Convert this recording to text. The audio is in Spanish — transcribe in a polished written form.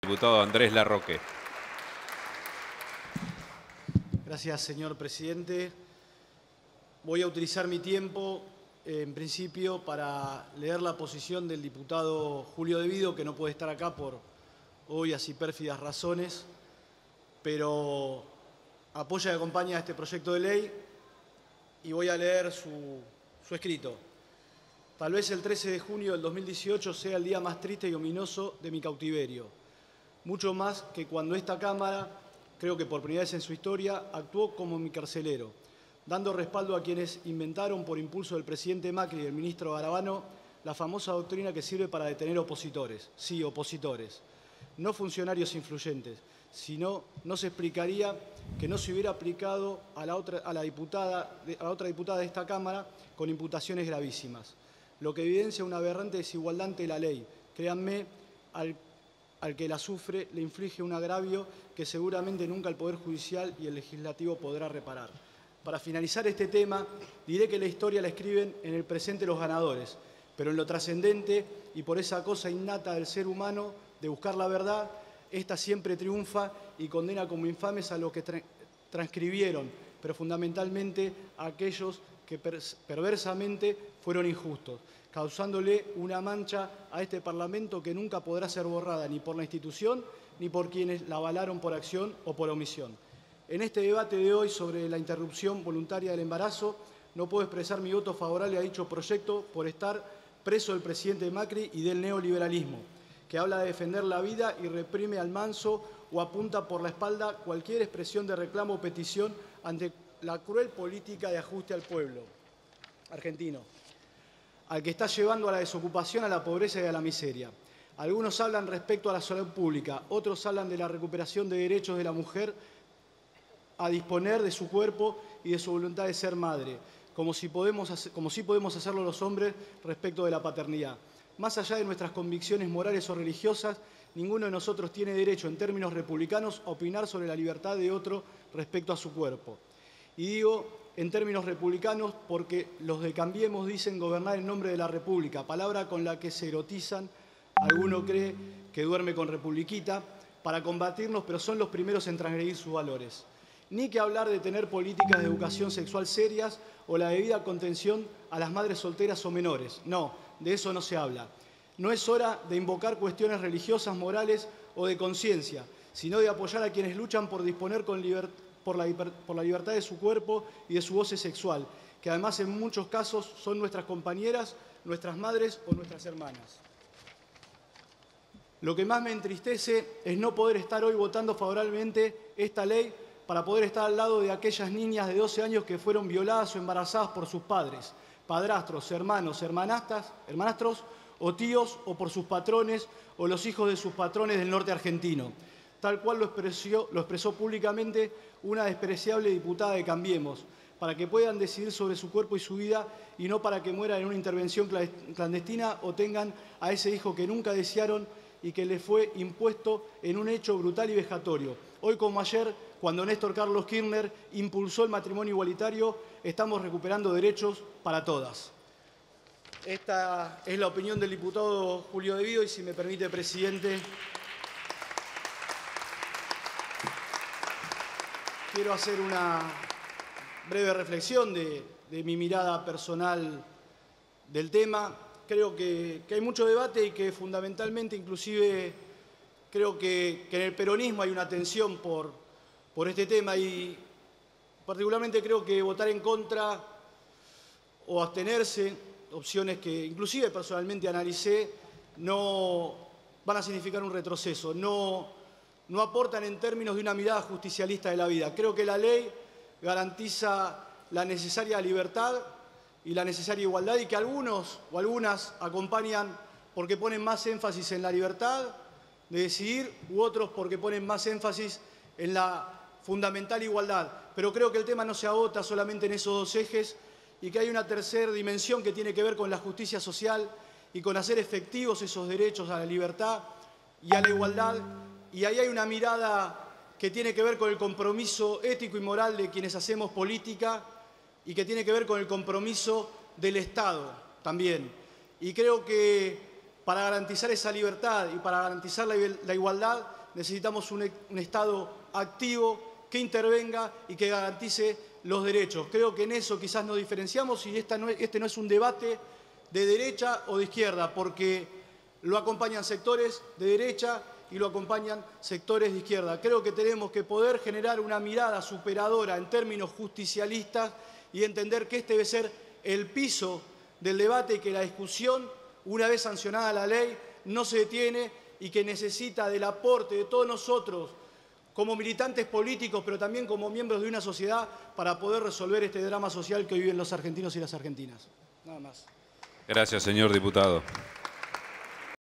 Diputado Andrés Larroque. Gracias, señor presidente. Voy a utilizar mi tiempo, en principio, para leer la posición del diputado Julio De Vido, que no puede estar acá por obvias y pérfidas razones, pero apoya y acompaña este proyecto de ley y voy a leer su escrito. Tal vez el 13 de junio del 2018 sea el día más triste y ominoso de mi cautiverio. Mucho más que cuando esta Cámara, creo que por primera vez en su historia, actuó como mi carcelero, dando respaldo a quienes inventaron por impulso del presidente Macri y del ministro Garabano la famosa doctrina que sirve para detener opositores. Sí, opositores. No funcionarios influyentes, sino no se explicaría que no se hubiera aplicado a la otra diputada de esta Cámara con imputaciones gravísimas, lo que evidencia una aberrante desigualdad ante la ley. Créanme, al que la sufre le inflige un agravio que seguramente nunca el Poder Judicial y el Legislativo podrá reparar. Para finalizar este tema, diré que la historia la escriben en el presente los ganadores, pero en lo trascendente y por esa cosa innata del ser humano de buscar la verdad, esta siempre triunfa y condena como infames a los que transcribieron, pero fundamentalmente a aquellos que perversamente fueron injustos, causándole una mancha a este Parlamento que nunca podrá ser borrada ni por la institución ni por quienes la avalaron por acción o por omisión. En este debate de hoy sobre la interrupción voluntaria del embarazo, no puedo expresar mi voto favorable a dicho proyecto por estar preso el presidente Macri y del neoliberalismo, que habla de defender la vida y reprime al manso o apunta por la espalda cualquier expresión de reclamo o petición ante la cruel política de ajuste al pueblo argentino, al que está llevando a la desocupación, a la pobreza y a la miseria. Algunos hablan respecto a la salud pública, otros hablan de la recuperación de derechos de la mujer a disponer de su cuerpo y de su voluntad de ser madre, como sí podemos hacerlo los hombres respecto de la paternidad. Más allá de nuestras convicciones morales o religiosas, ninguno de nosotros tiene derecho, en términos republicanos, a opinar sobre la libertad de otro respecto a su cuerpo. Y digo en términos republicanos porque los de Cambiemos dicen gobernar en nombre de la República, palabra con la que se erotizan, alguno cree que duerme con republiquita, para combatirnos, pero son los primeros en transgredir sus valores. Ni que hablar de tener políticas de educación sexual serias o la debida contención a las madres solteras o menores. No, de eso no se habla. No es hora de invocar cuestiones religiosas, morales o de conciencia, sino de apoyar a quienes luchan por disponer por la libertad de su cuerpo y de su goce sexual, que además en muchos casos son nuestras compañeras, nuestras madres o nuestras hermanas. Lo que más me entristece es no poder estar hoy votando favorablemente esta ley para poder estar al lado de aquellas niñas de 12 años que fueron violadas o embarazadas por sus padres, padrastros, hermanos, hermanastros o tíos, o por sus patrones o los hijos de sus patrones del norte argentino, tal cual lo expresó públicamente una despreciable diputada de Cambiemos, para que puedan decidir sobre su cuerpo y su vida y no para que mueran en una intervención clandestina o tengan a ese hijo que nunca desearon y que les fue impuesto en un hecho brutal y vejatorio. Hoy como ayer, cuando Néstor Carlos Kirchner impulsó el matrimonio igualitario, estamos recuperando derechos para todas. Esta es la opinión del diputado Julio De Vido y, si me permite, presidente, quiero hacer una breve reflexión de mi mirada personal del tema. Creo que hay mucho debate y que fundamentalmente, inclusive, creo que en el peronismo hay una tensión por este tema y particularmente creo que votar en contra o abstenerse, opciones que inclusive personalmente analicé, no van a significar un retroceso, no aportan en términos de una mirada justicialista de la vida. Creo que la ley garantiza la necesaria libertad y la necesaria igualdad y que algunos o algunas acompañan porque ponen más énfasis en la libertad de decidir u otros porque ponen más énfasis en la fundamental igualdad. Pero creo que el tema no se agota solamente en esos dos ejes y que hay una tercera dimensión que tiene que ver con la justicia social y con hacer efectivos esos derechos a la libertad y a la igualdad. Y ahí hay una mirada que tiene que ver con el compromiso ético y moral de quienes hacemos política y que tiene que ver con el compromiso del Estado también. Y creo que para garantizar esa libertad y para garantizar la igualdad necesitamos un Estado activo que intervenga y que garantice los derechos. Creo que en eso quizás nos diferenciamos y este no es un debate de derecha o de izquierda, porque lo acompañan sectores de derecha y lo acompañan sectores de izquierda. Creo que tenemos que poder generar una mirada superadora en términos justicialistas y entender que este debe ser el piso del debate y que la discusión, una vez sancionada la ley, no se detiene y que necesita del aporte de todos nosotros como militantes políticos, pero también como miembros de una sociedad para poder resolver este drama social que viven los argentinos y las argentinas. Nada más. Gracias, señor diputado.